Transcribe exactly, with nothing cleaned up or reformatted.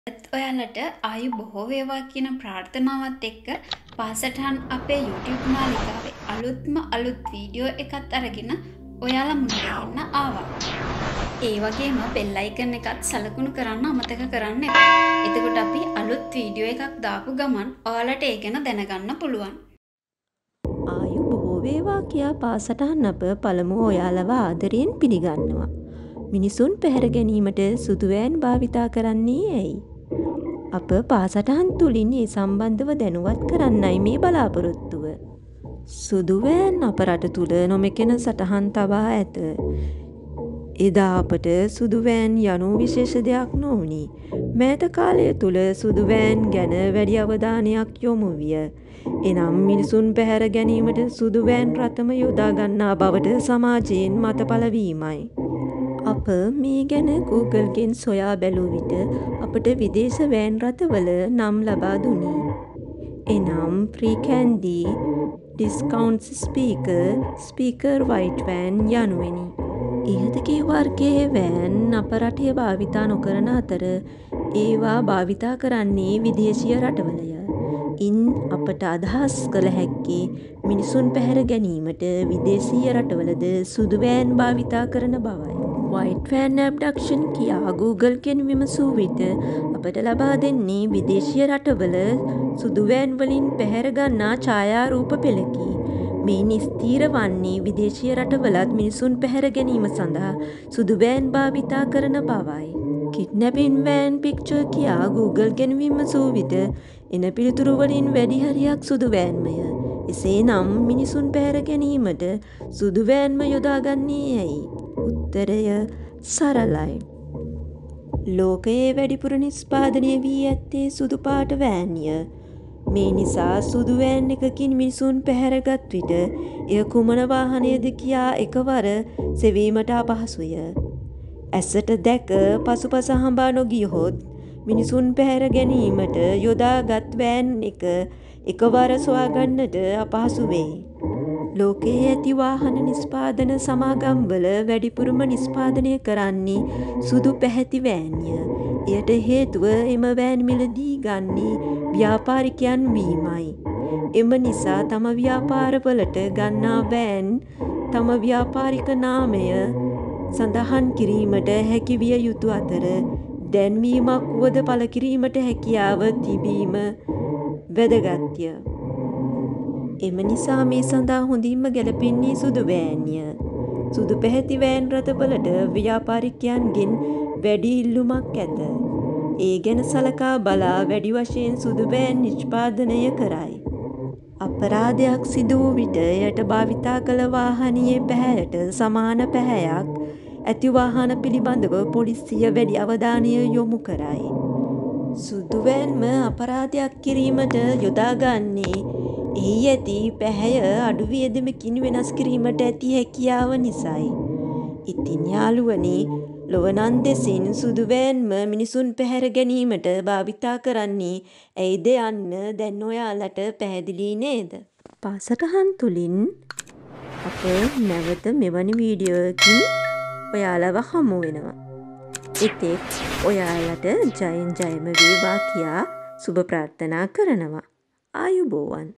ඒත් ඔයාලට ආයු බොහෝ වේවා කියන ප්‍රාර්ථනාවත් එක්ක පාසටහන් අපේ YouTube නාලිකාවේ අලුත්ම අලුත් වීඩියෝ එකක් අරගෙන ඔයාලා මුණට එන්න ආවා. ඒ වගේම බෙල් අයිකන් එකත් සලකුණු කරන්න අමතක කරන්න එපා. එතකොට අපි අලුත් වීඩියෝ එකක් දාපු ගමන් ඔයාලට ඒ ගැන දැනගන්න පුළුවන්. ආයු බොහෝ වේවා කියා පාසටහන් අප පළමුව ඔයාලව ආදරයෙන් පිළිගන්නවා. මිනිසුන් පැහැර ගැනීමට සුදු වෑන් භාවිතා කරන්නේ ඇයි? අප පාසටහන් තුලින් ඒ සම්බන්ධව දැනුවත් කරන්නයි මේ බලාපොරොත්තුව. සුදු වෑන් අප රට තුල නොමැකෙන සටහන් තබා ඇත. එදා අපට සුදු වෑන් යනු විශේෂ දෙයක් නොවුනි. මෑත කාලය තුල සුදු වෑන් ගැන වැඩි අවධානයක් යොමු විය. එනම් මිනිසුන් පැහැර ගැනීමට සුදු වෑන් රථම යොදා ගන්නා බවට සමාජයෙන් මත පළ වීමයි. අප මේ ගැන Google ගෙන් සොයා බැලූ විට අපට විදේශ වෑන් රථවල නම් ලබා දුනි. එනම් ප්‍රී-කැන්ඩි, discount speaker, speaker white van යනුවෙනි. ඉහත කී වර්ගයේ වෑන් අප රටේ භාවිතා නොකරන අතර ඒවා භාවිතා කරන්නේ විදේශීය රටවලය. ඉන් අපට අදහස් කළ හැක්කේ මිනිසුන් පැහැර ගැනීමට විදේශීය රටවලද සුදු වෑන් භාවිතා කරන බවයි. වයිට් වෑන් ඇබ්ඩක්ෂන් කියා Google ගෙන් විමසූ විට අපට ලබා දෙන්නේ විදේශීය රටවල සුදු වෑන් වලින් පැහැර ගන්නා ඡායාරූප පෙළකි. මේ ස්ථීර වන්නේ විදේශීය රටවලත් මිනිසුන් පැහැර ගැනීම සඳහා සුදු වෑන් භාවිතා කරන බවයි. කිඩ්නැපින් වෑන් පික්චර් කියා Google ගෙන් විමසූ විට එන පිළිතුරු වලින් වැඩි හරියක් සුදු වෑන්මය. එසේනම් මිනිසුන් පැහැර ගැනීමට සුදු වෑන්ම යොදාගන්නේ ඇයි? උත්තරය සරලයි. ලෝකයේ වැඩිපුර නිෂ්පාදනය වී ඇත්තේ සුදු පාට වෑන්ය. මේ නිසා සුදු වෑන් එකකින් මිනිසුන් පැහැරගත් විට එය කුමන වාහනයද කියා එකවර සෙවීමට අපහසුය. ඇසට දැක පසුපස හඹා නොගියහොත් මිනිසුන් පැහැර ගැනීමට යොදාගත් වෑන් එක එකවර සොයාගන්නට අපහසු වෙයි. ලෝකයේ ඇති වාහන නිෂ්පාදන සමාගම්වල වැඩිපුරම නිෂ්පාදනය කරන්නේ සුදු පැහැති වෑන්ය. එයට හේතුව එම වෑන් මිලදී ගන්නේ ව්‍යාපාරිකයන් වීමයි. එම නිසා තම ව්‍යාපාරවලට ගන්නා වෑන් තම ව්‍යාපාරික නාමය සඳහන් කිරීමට හැකි විය යුතු අතර දැන්වීමක් වුවද පළ කිරීමට හැකියාව තිබීම වැදගත්ය. එම නිසා මේ සඳහා හොඳින්ම ගැලපෙන්නේ සුදු වෑන්ය. සුදු පැහැති වෑන් රථවලට ව්‍යාපාරිකයන්ගෙන් වැඩි ඉල්ලුමක් ඇත. ඒ ගැන සලකා බලා වැඩි වශයෙන් සුදු වෑන් නිෂ්පාදනය කරයි. අපරාධයක් සිදු වූ විට එයට භාවිතා කළ වාහනයේ පැහැයට සමාන පැහැයක් ඇති වාහන පිළිබඳව පොලිසිය වැඩි අවධානය යොමු කරයි. සුදු වෑන්ම අපරාධයක් කිරීමට යොදාගන්නේ එහි ඇති පැහැය අඩු වියදමකින් වෙනස් කිරීමට ඇති හැකියාව නිසයි. ඉතින් යාළුවනේ, ලොවනන් දෙසින් සුදු වෑන්ම මිනිසුන් පැහැර ගැනීමට භාවිතා කරන්නේ ඇයිද යන්න දැන් ඔයාලට පැහැදිලි නේද? පාසටහන් තුලින් අප නැවත මෙවැනි වීඩියෝකින් ඔයාලව හමු වෙනවා. එතෙක් ඔයාලට ජයෙන් ජයම වේවා කියා සුබ ප්‍රාර්ථනා කරනවා. ආයුබෝවන්.